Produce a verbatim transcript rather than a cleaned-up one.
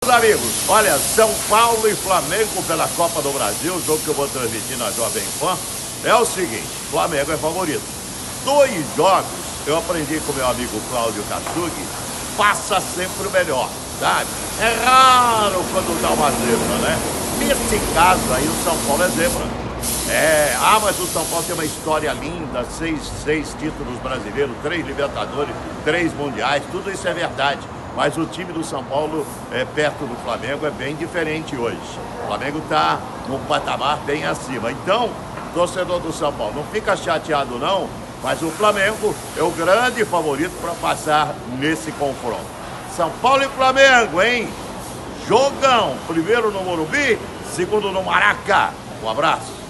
Meus amigos, olha, São Paulo e Flamengo pela Copa do Brasil, o jogo que eu vou transmitir na Jovem Pan, é o seguinte: Flamengo é favorito. Dois jogos, eu aprendi com meu amigo Cláudio Katsugi, passa sempre o melhor, sabe? É raro quando dá uma zebra, né? Nesse caso aí, o São Paulo é zebra. É, ah, mas o São Paulo tem uma história linda, seis, seis títulos brasileiros, três Libertadores, três Mundiais, tudo isso é verdade. Mas o time do São Paulo, é, perto do Flamengo, é bem diferente hoje. O Flamengo está num patamar bem acima. Então, torcedor do São Paulo, não fica chateado não, mas o Flamengo é o grande favorito para passar nesse confronto. São Paulo e Flamengo, hein? Jogão! Primeiro no Morumbi, segundo no Maraca. Um abraço.